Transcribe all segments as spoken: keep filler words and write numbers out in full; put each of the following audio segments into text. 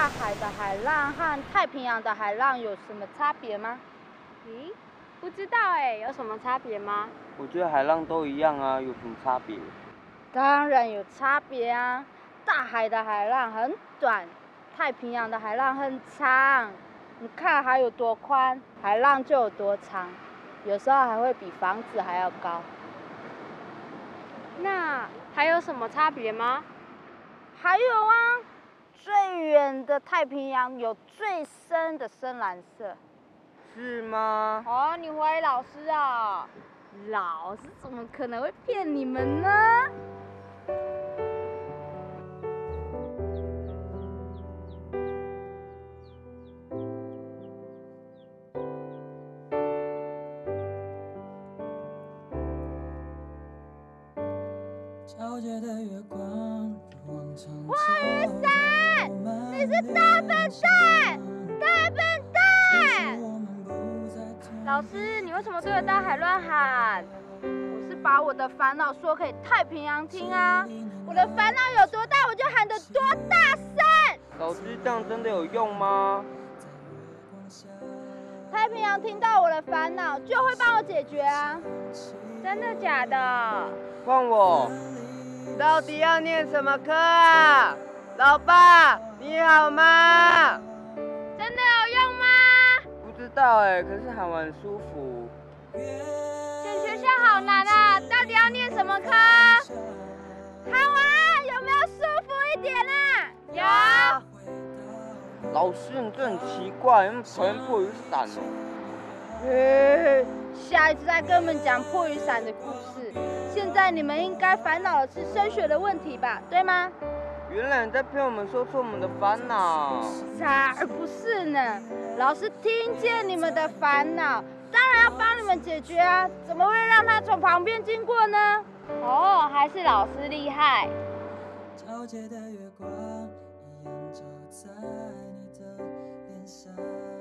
大海的海浪和太平洋的海浪有什么差别吗？ 咦，不知道哎，有什么差别吗？ 我觉得海浪都一样啊，有什么差别？ 当然有差别啊！大海的海浪很短，太平洋的海浪很长。你看海有多宽，海浪就有多长，有时候还会比房子还要高。 那还有什么差别吗？ 还有啊，最远的太平洋有最深的深蓝色。 是吗？ 哦，你怀疑老师啊？老师怎么可能会骗你们呢？破雨伞，你是大笨蛋，大笨蛋！老师，你为什么对着大海乱喊？我是把我的烦恼说给太平洋听啊！我的烦恼有多大，我就喊得多大声！ 老师，这样真的有用吗？ 太平洋听到我的烦恼，就会帮我解决啊！ 真的假的？ 换我。 到底要念什么科啊？老爸，你好吗？ 真的有用吗？ 不知道哎，可是喊完很舒服。 选学校好难啊，到底要念什么科？ 喊完有没有舒服一点有。 啊？ 老师，你这很奇怪，那么讨厌破雨伞哦。 呃，下一次再跟你们讲破雨伞的故事。现在你们应该烦恼的是升学的问题吧，对吗？ 原来你在骗我们，说出我们的烦恼。 才不是呢！老师听见你们的烦恼，当然要帮你们解决啊！怎么会让他从旁边经过呢？ 哦，还是老师厉害。 皎洁的月光一样照在你的脸上，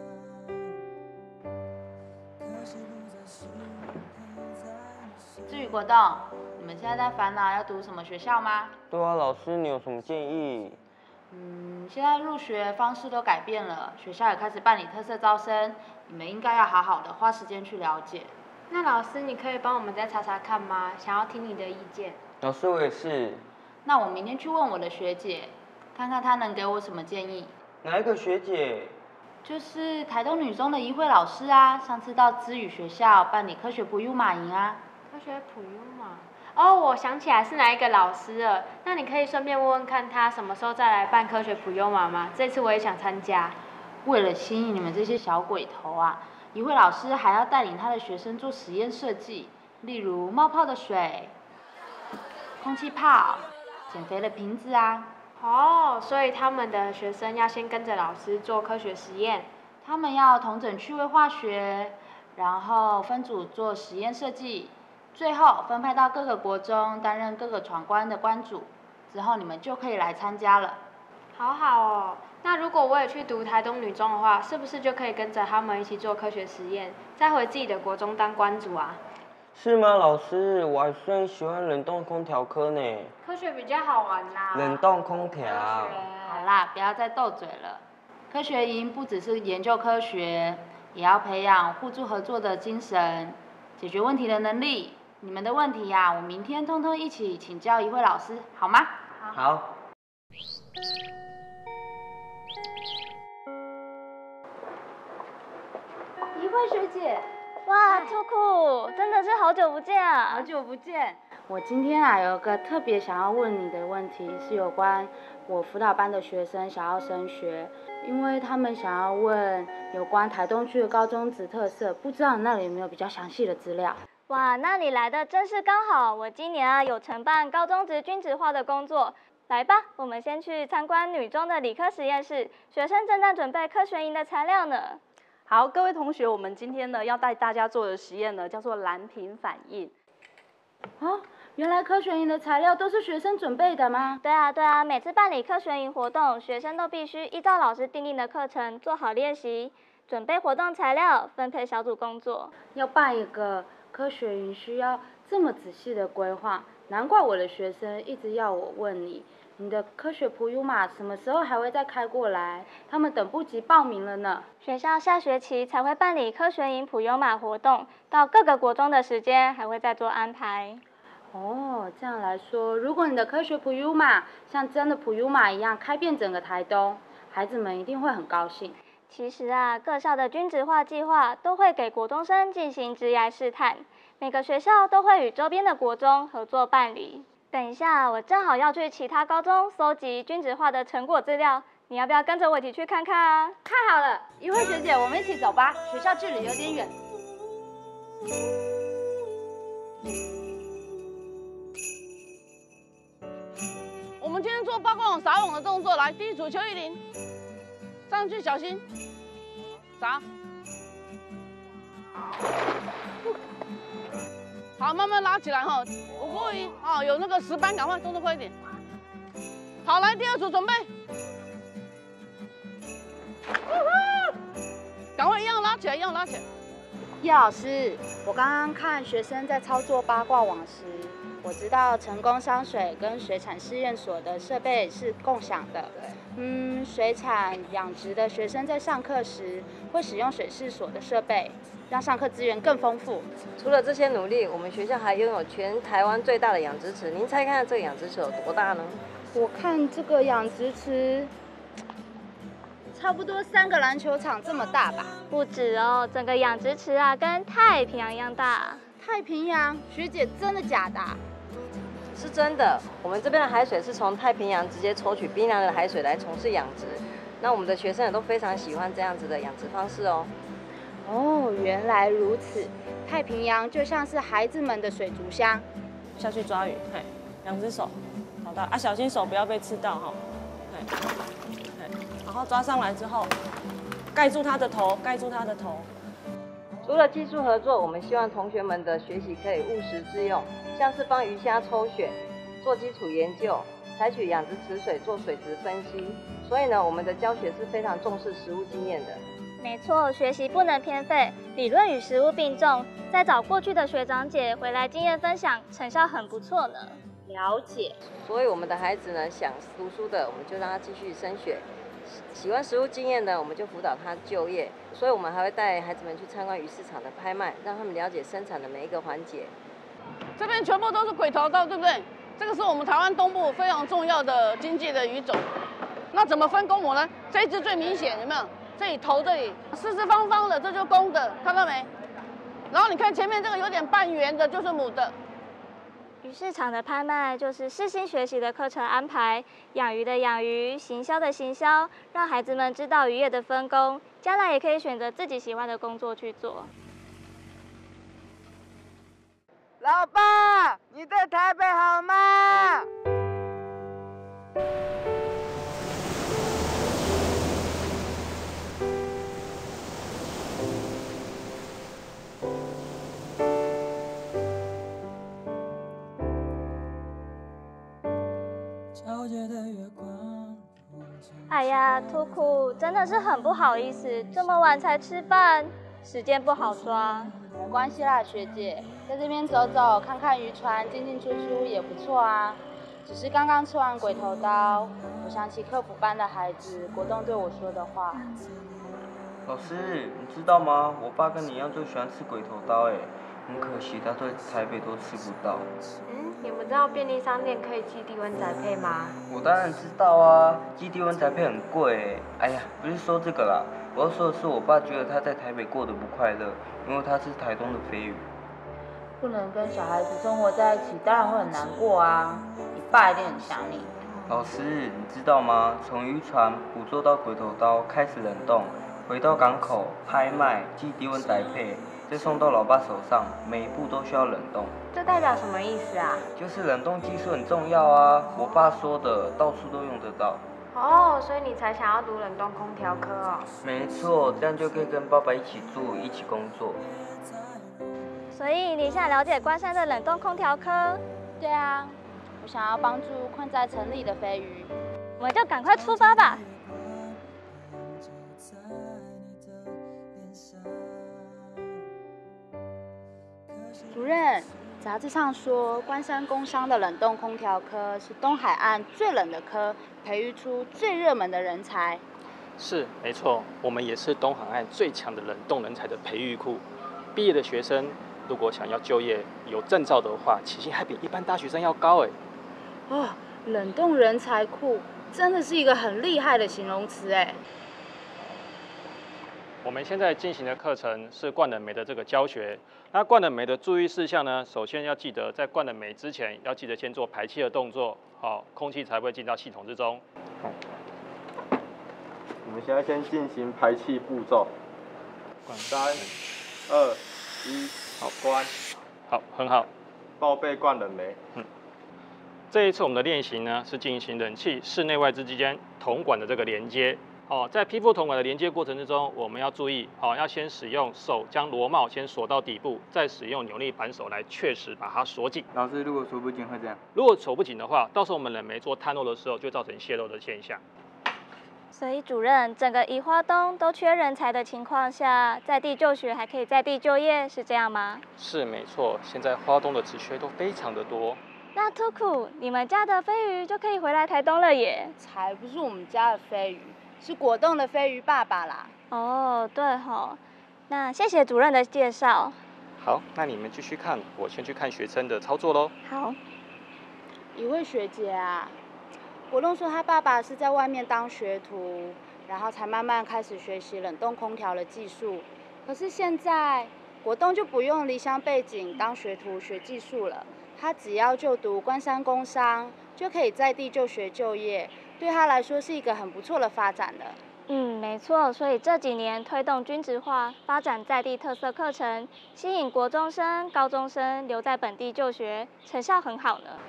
可惜不再是陪在你。 至于国栋，你们现在在烦恼要读什么学校吗？ 对啊，老师，你有什么建议？ 嗯，现在入学方式都改变了，学校也开始办理特色招生，你们应该要好好的花时间去了解。 那老师，你可以帮我们再查查看吗？想要听你的意见。 老师，我也是。 那我明天去问我的学姐，看看她能给我什么建议。 哪一个学姐？ 就是台东女中的怡慧老师啊，上次到知语学校办理科学普悠玛营啊。 科学普悠玛？哦，我想起来是哪一个老师了。那你可以顺便问问看他什么时候再来办科学普悠玛吗？这次我也想参加。 为了吸引你们这些小鬼头啊，怡慧老师还要带领他的学生做实验设计，例如冒泡的水、空气炮、减肥的瓶子啊。 哦，所以他们的学生要先跟着老师做科学实验。 他们要统整趣味化学，然后分组做实验设计，最后分派到各个国中担任各个闯关的关主，之后你们就可以来参加了。 好好哦，那如果我也去读台东女中的话，是不是就可以跟着他们一起做科学实验，再回自己的国中当关主啊？ 是吗，老师？我还是很喜欢冷冻空调科呢。 科学比较好玩啦。 冷冻空调。 好啦，不要再斗嘴了。科学营不只是研究科学，也要培养互助合作的精神，解决问题的能力。你们的问题呀、啊，我明天通通一起请教一位老师，好吗？ 好。好。 一慧学姐， 哇，兔酷，真的是好久不见啊！ 好久不见。我今天啊有个特别想要问你的问题，是有关我辅导班的学生想要升学，因为他们想要问有关台东区的高中职特色，不知道你那里有没有比较详细的资料？ 哇，那你来的真是刚好，我今年啊有承办高中职均质化的工作。来吧，我们先去参观女中的理科实验室，学生正在准备科学营的材料呢。 好，各位同学，我们今天呢要带大家做的实验呢叫做蓝屏反应。 哦，原来科学营的材料都是学生准备的吗？ 对啊对啊，每次办理科学营活动，学生都必须依照老师订定的课程做好练习，准备活动材料，分配小组工作。 要办一个科学营需要这么仔细的规划，难怪我的学生一直要我问你， 你的科学普悠玛什么时候还会再开过来？他们等不及报名了呢。 学校下学期才会办理科学营普悠玛活动，到各个国中的时间还会再做安排。 哦，这样来说，如果你的科学普悠玛像真的普悠玛一样开遍整个台东，孩子们一定会很高兴。 其实啊，各校的均质化计划都会给国中生进行职涯试探，每个学校都会与周边的国中合作办理。等一下，我正好要去其他高中搜集均质化的成果资料，你要不要跟着我一起去看看啊？ 太好了，一慧学姐，我们一起走吧，学校距离有点远。 我们今天做八卦网撒网的动作，来，第一组邱玉玲，上去小心，撒。好，慢慢拉起来哈，五步一，哦，有那个石斑，赶快动作快一点。好，来第二组准备，赶快一样拉起来，一样拉起来。 叶老师，我刚刚看学生在操作八卦网时，我知道成功商水跟水产试验所的设备是共享的。嗯，水产养殖的学生在上课时会使用水试所的设备，让上课资源更丰富。 除了这些努力，我们学校还拥有全台湾最大的养殖池。您猜看这个养殖池有多大呢？ 我看这个养殖池差不多三个篮球场这么大吧？ 不止哦，整个养殖池啊跟太平洋一样大。 太平洋，学姐真的假的？ 是真的，我们这边的海水是从太平洋直接抽取冰凉的海水来从事养殖。那我们的学生也都非常喜欢这样子的养殖方式哦。 哦，原来如此，太平洋就像是孩子们的水族箱。 下去抓鱼，嘿，两只手，好的啊，小心手不要被刺到哈，嘿，嘿，然后抓上来之后，盖住它的头，盖住它的头。 除了技术合作，我们希望同学们的学习可以务实致用，像是帮鱼虾抽选、做基础研究、采取养殖池水做水质分析。所以呢，我们的教学是非常重视实务经验的。 没错，学习不能偏废，理论与实务并重。再找过去的学长姐回来经验分享，成效很不错呢。 了解。 所以我们的孩子呢，想读书的，我们就让他继续升学；喜欢实务经验的，我们就辅导他就业。所以我们还会带孩子们去参观鱼市场的拍卖，让他们了解生产的每一个环节。 这边全部都是鬼头刀，对不对？这个是我们台湾东部非常重要的经济的鱼种。那怎么分公母呢？这一只最明显，有没有？这里头这里四四方方的，这就是公的，看到没？然后你看前面这个有点半圆的，就是母的。 鱼市场的拍卖就是世新学习的课程安排，养鱼的养鱼，行销的行销，让孩子们知道渔业的分工，将来也可以选择自己喜欢的工作去做。 老爸，你在台北好吗？ 哎呀，图库真的是很不好意思，这么晚才吃饭，时间不好抓。 没关系啦，学姐，在这边走走，看看渔船进进出出也不错啊。只是刚刚吃完鬼头刀，我想起客服班的孩子国栋对我说的话。 老师，你知道吗？我爸跟你一样最喜欢吃鬼头刀，哎，很可惜他在台北都吃不到。 嗯，你们知道便利商店可以寄低温宅配吗？ 我当然知道啊，寄低温宅配很贵哎。哎呀，不是说这个啦，我要说的是我爸觉得他在台北过得不快乐，因为他是台东的飞鱼。 不能跟小孩子生活在一起，当然会很难过啊。你爸一定很想你。 老师，你知道吗？从渔船捕捉到鬼头刀，开始冷冻，回到港口拍卖，寄低温宅配，再送到老爸手上，每一步都需要冷冻。 这代表什么意思啊？ 就是冷冻技术很重要啊，我爸说的，到处都用得到。 哦，所以你才想要读冷冻空调科哦？ 没错，这样就可以跟爸爸一起住，一起工作。 所以你想了解关山的冷冻空调科？ 对啊，我想要帮助困在城里的飞鱼。 我们就赶快出发吧。 主任， 杂志上说，关山工商的冷冻空调科是东海岸最冷的科，培育出最热门的人才。 是，没错，我们也是东海岸最强的冷冻人才的培育库。毕业的学生如果想要就业，有证照的话，起薪还比一般大学生要高哎。 哦，冷冻人才库真的是一个很厉害的形容词哎。 我们现在进行的课程是灌冷媒的这个教学。那灌冷媒的注意事项呢，首先要记得在灌冷媒之前，要记得先做排气的动作，好，空气才会进到系统之中。 我们现在先进行排气步骤。三、二、一，好，关。 好，很好。 报备灌冷媒。 嗯。这一次我们的练习呢，是进行冷气室内外之间铜管的这个连接。哦，在批复铜管的连接过程之中，我们要注意，好、哦，要先使用手将螺帽先锁到底部，再使用扭力扳手来确实把它锁紧。 老师，如果锁不紧会这样？ 如果锁不紧的话，到时候我们冷媒做摊落的时候，就会造成泄漏的现象。 所以主任，整个宜花东都缺人才的情况下，在地就学还可以在地就业，是这样吗？ 是没错，现在花东的职缺都非常的多。 那兔酷，你们家的飞鱼就可以回来台东了耶？ 才不是我们家的飞鱼。是果冻的飞鱼爸爸啦。 哦，对吼，那谢谢主任的介绍。 好，那你们继续看，我先去看学生的操作喽。 好。 一位学姐啊，果冻说他爸爸是在外面当学徒，然后才慢慢开始学习冷冻空调的技术。可是现在果冻就不用离乡背井当学徒学技术了，他只要就读关山工商，就可以在地就学就业。对他来说是一个很不错的发展的。 嗯，没错，所以这几年推动均质化，发展在地特色课程，吸引国中生、高中生留在本地就学，成效很好呢。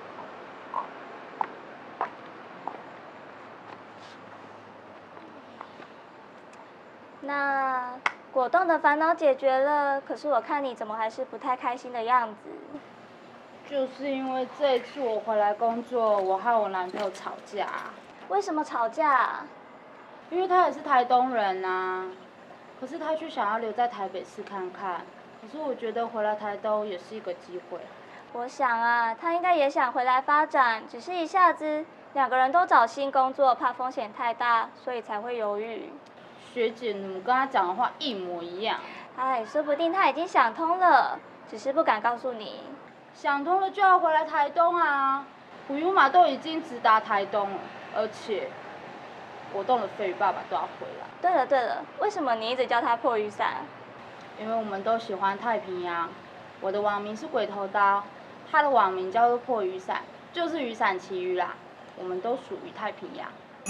那果冻的烦恼解决了，可是我看你怎么还是不太开心的样子。 就是因为这一次我回来工作，我和我男朋友吵架。 为什么吵架？ 因为他也是台东人啊，可是他却想要留在台北市看看。可是我觉得回来台东也是一个机会。 我想啊，他应该也想回来发展，只是一下子两个人都找新工作，怕风险太大，所以才会犹豫。 学姐，你们跟他讲的话一模一样。 哎，说不定他已经想通了，只是不敢告诉你。 想通了就要回来台东啊！普悠玛都已经直达台东了。而且，果冻的飞鱼爸爸都要回来。 对了对了，为什么你一直叫他破雨伞？ 因为我们都喜欢太平洋。我的网名是鬼头刀，他的网名叫做破雨伞，就是雨伞奇遇啦。我们都属于太平洋。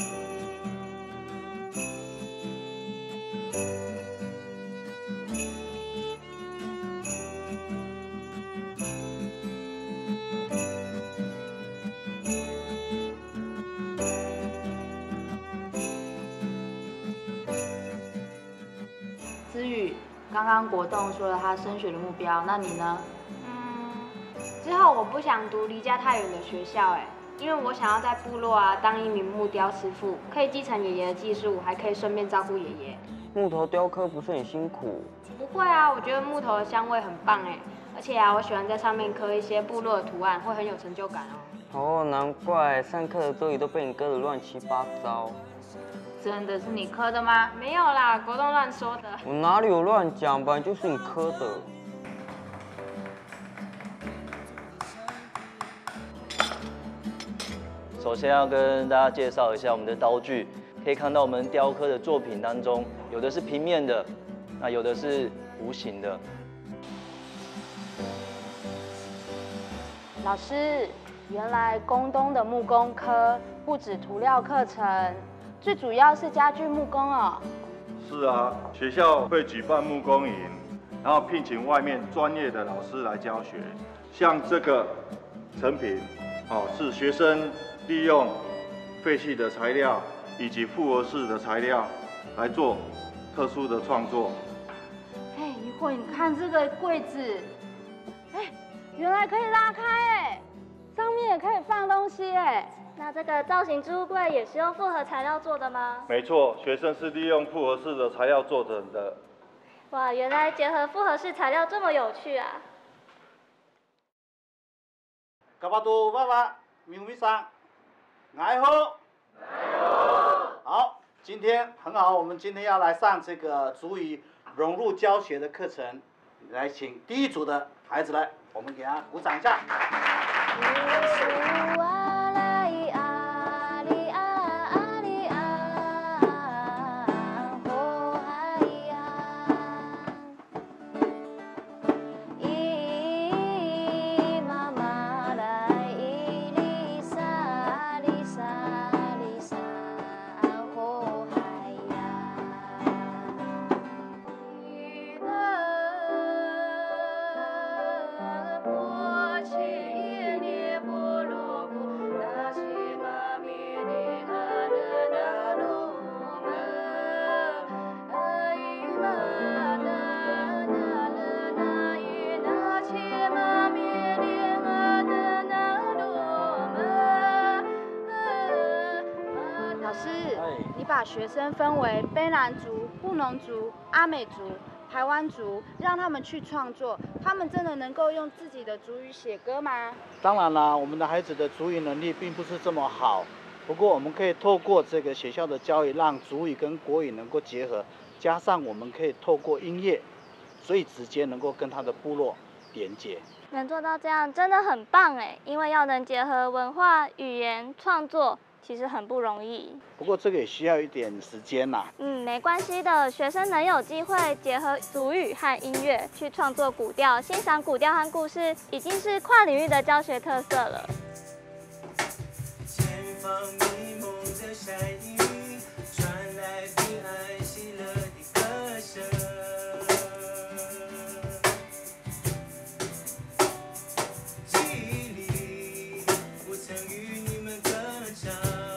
思雨，刚刚果冻说了他升学的目标，那你呢？ 嗯，之后我不想读离家太远的学校，哎，因为我想要在部落啊当一名木雕师傅，可以继承爷爷的技术，还可以顺便照顾爷爷。 木头雕刻不是很辛苦？ 不会啊，我觉得木头的香味很棒哎，而且啊，我喜欢在上面刻一些部落的图案，会很有成就感哦。哦，难怪上课的作业都被你割得乱七八糟。 真的是你刻的吗？ 没有啦，果冻乱说的。 我哪里有乱讲？本来就是你刻的。 首先要跟大家介绍一下我们的刀具，可以看到我们雕刻的作品当中，有的是平面的，那有的是弧形的。 老师，原来宫东的木工科不止涂料课程。最主要是家具木工哦。 是啊，学校会举办木工营，然后聘请外面专业的老师来教学。像这个成品，哦，是学生利用废弃的材料以及复合式的材料来做特殊的创作。 哎，一会你看这个柜子，哎，原来可以拉开哎，上面也可以放东西哎。 那这个造型置物柜也是用复合材料做的吗？ 没错，学生是利用复合式的材料做成的。 哇，原来结合复合式材料这么有趣啊！ 各位都爸爸、咪咪上，爱好，好，今天很好，我们今天要来上这个族语融入教学的课程，来请第一组的孩子来，我们给他鼓掌一下。 你把学生分为卑南族、布农族、阿美族、排湾族，让他们去创作，他们真的能够用自己的族语写歌吗？ 当然啦，我们的孩子的族语能力并不是这么好，不过我们可以透过这个学校的教育，让族语跟国语能够结合，加上我们可以透过音乐，所以直接能够跟他的部落连接。 能做到这样真的很棒哎，因为要能结合文化、语言创作。其实很不容易， 不过这个也需要一点时间呐。 嗯，没关系的，学生能有机会结合族语和音乐去创作古调，欣赏古调和故事，已经是跨领域的教学特色了。前方迷蒙的山雨，传来平安喜乐的歌声。记忆里，我曾与你们歌唱。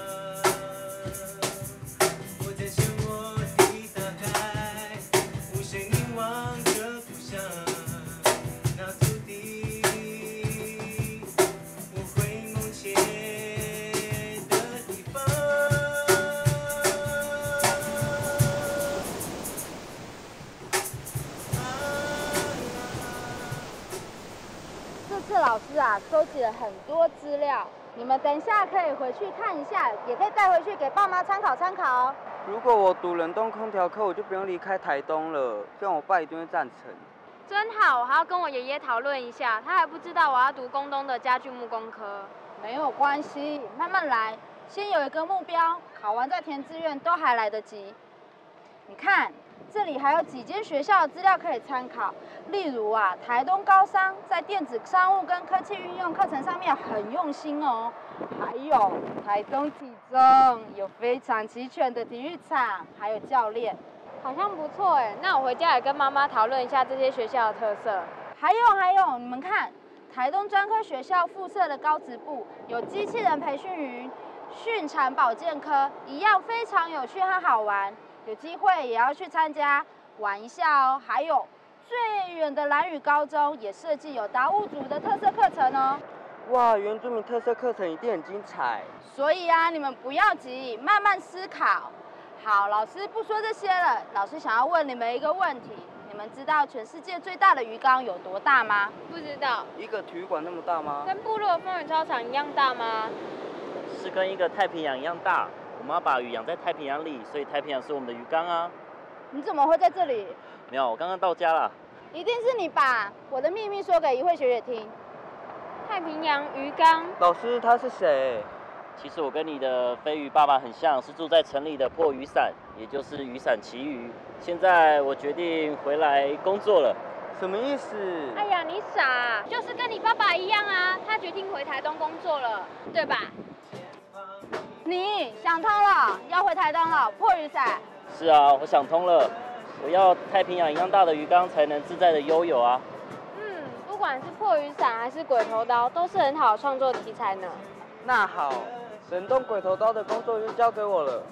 老师啊，收集了很多资料，你们等一下可以回去看一下，也可以带回去给爸妈参考参考哦。 如果我读冷冻空调科，我就不用离开台东了，这样我爸一定会赞成。 真好，我还要跟我爷爷讨论一下，他还不知道我要读宫东的家具木工科。 没有关系，慢慢来，先有一个目标，考完再填志愿都还来得及。你看。这里还有几间学校的资料可以参考，例如啊，台东高商在电子商务跟科技运用课程上面很用心哦。还有台东体中有非常齐全的体育场，还有教练， 好像不错哎。那我回家也跟妈妈讨论一下这些学校的特色。 还有还有，你们看，台东专科学校附设的高职部有机器人培训营、畜产保健科，一样非常有趣和好玩。有机会也要去参加玩一下哦。还有最远的兰屿高中也设计有达悟族的特色课程哦。 哇，原住民特色课程一定很精彩。 所以啊，你们不要急，慢慢思考。好，老师不说这些了，老师想要问你们一个问题：你们知道全世界最大的鱼缸有多大吗？ 不知道。 一个体育馆那么大吗？ 跟部落风雨操场一样大吗？ 是跟一个太平洋一样大。我们要把鱼养在太平洋里，所以太平洋是我们的鱼缸啊。 你怎么会在这里？ 没有，我刚刚到家了。 一定是你把我的秘密说给一慧学姐听。 太平洋鱼缸。 老师，他是谁？ 其实我跟你的飞鱼爸爸很像，是住在城里的破雨伞，也就是雨伞奇鱼。现在我决定回来工作了。 什么意思？ 哎呀，你傻，就是跟你爸爸一样啊，他决定回台东工作了，对吧？ 你想通了，要回台东了，破雨伞。 是啊，我想通了，我要太平洋一样大的鱼缸才能自在的悠游啊。 嗯，不管是破雨伞还是鬼头刀，都是很好的创作题材呢。 那好，冷冻鬼头刀的工作就交给我了。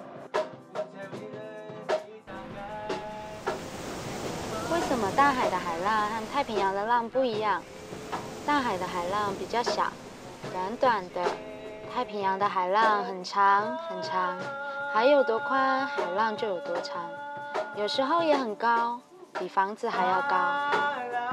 为什么大海的海浪和太平洋的浪不一样？大海的海浪比较小，短短的。太平洋的海浪很长很长，海有多宽，海浪就有多长。有时候也很高，比房子还要高。